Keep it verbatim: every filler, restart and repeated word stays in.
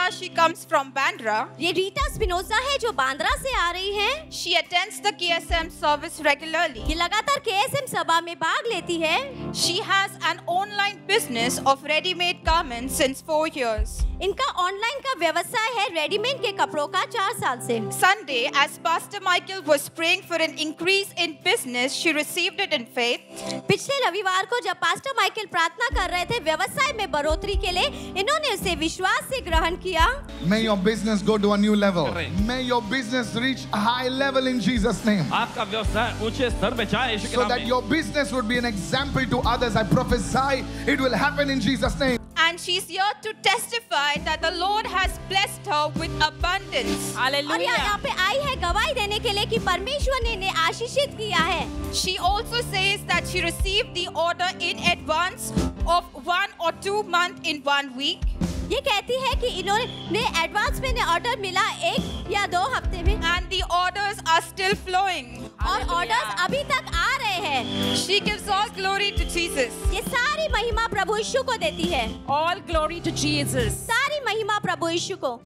she comes from Bandra. ये Rita Spinoza है जो बांद्रा से आ रही हैं। She attends the K S M service regularly. ये लगातार के एस एम सभा में भाग लेती है। She has an online business of ready-made garments since four years. इनका ऑनलाइन का व्यवसाय है रेडीमेड के कपड़ों का चार साल से। Sunday, as Pastor Michael was praying for an increase in business, she received it in faith. पिछले रविवार को जब पास्टर माइकल प्रार्थना कर रहे थे व्यवसाय में बढ़ोतरी के लिए, इन्होंने उसे विश्वास से ग्रहण किया। May your business go to a new level. May your business reach a high level in Jesus' name. आपका व्यवसाय ऊंचे स्तर पे जाए यीशु के So नाम that में। your business would be an example to others. I prophesy it will happen in Jesus' name. And she's here to testify that the Lord has blessed her with abundance. और यहाँ यहाँ पे आई है गवाही देने के लिए कि परमेश्वर ने इन्हें आशीषित किया है। She also says that she received the order in advance of one or two months in one week. ये कहती है कि इन्होंने एडवांस में ऑर्डर मिला एक या दो हफ्ते में। And the orders are still flowing. और ऑर्डर्स अभी तक आ रहे हैं। She gives all glory to Jesus. ये सारी महिमा प्रभु यीशु को देती है। All glory to Jesus. सारी महिमा प्रभु यीशु को।